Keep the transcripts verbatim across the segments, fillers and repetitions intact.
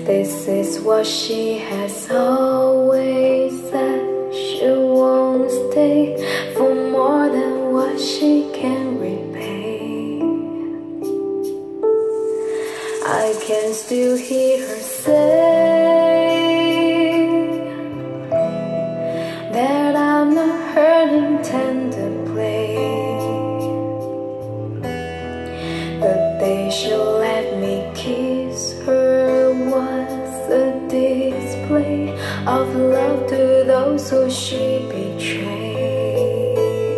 This is what she has always said. She won't stay for more than what she can repay. I can still hear her say that I'm not hurting tender play. The day she let me kiss her was a display of love to those who she betrayed.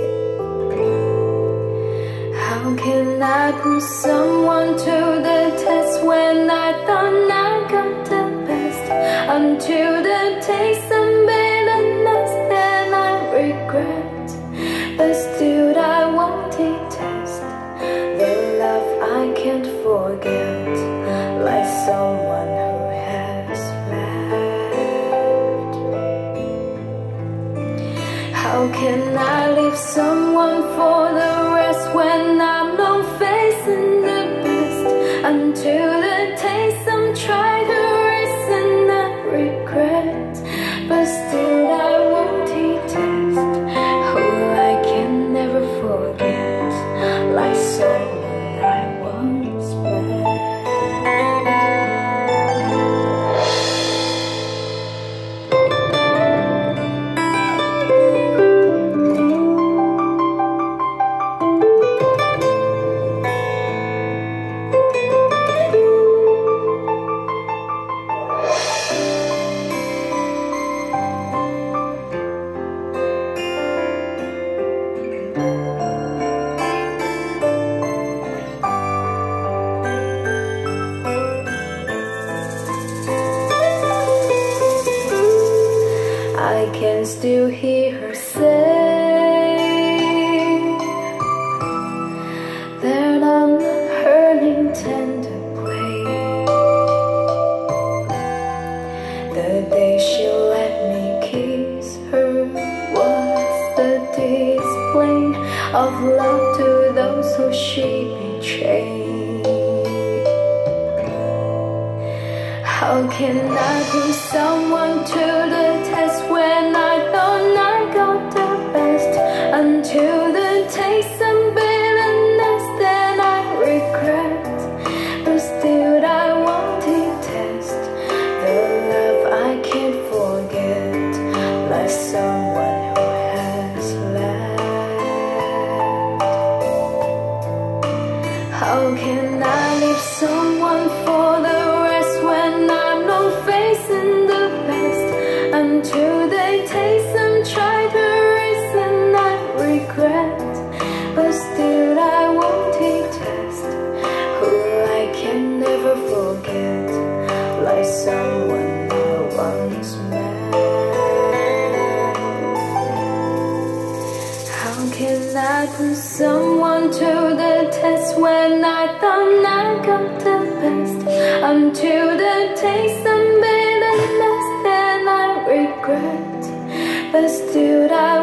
How can I put someone to the test when I thought I got the best? Until the taste of bitterness that I regret, but still I won't detest the love I can't forget, like someone who has left. How can I leave someone for the rest when I'm not facing the best? Until the taste I'm trying to erase and I regret, but still I won't detest who I can never forget, like someone I once met. I can still hear her say that I'm not hurting tender play. The day she let me kiss her was the display of love to those who she betrayed. How can I put someone to the test when I thought I got the best? Until the taste of bitterness that I regret, but still I won't detest the love I can't forget, like someone who has left. How can I leave someone for the rest when I'm not facing the best? Until they taste and try to erase and I regret, but still I won't detest who I can never forget, like someone I once met. How can I put someone to the test when I thought I got the best? Until the taste of bitterness that I regret, but still I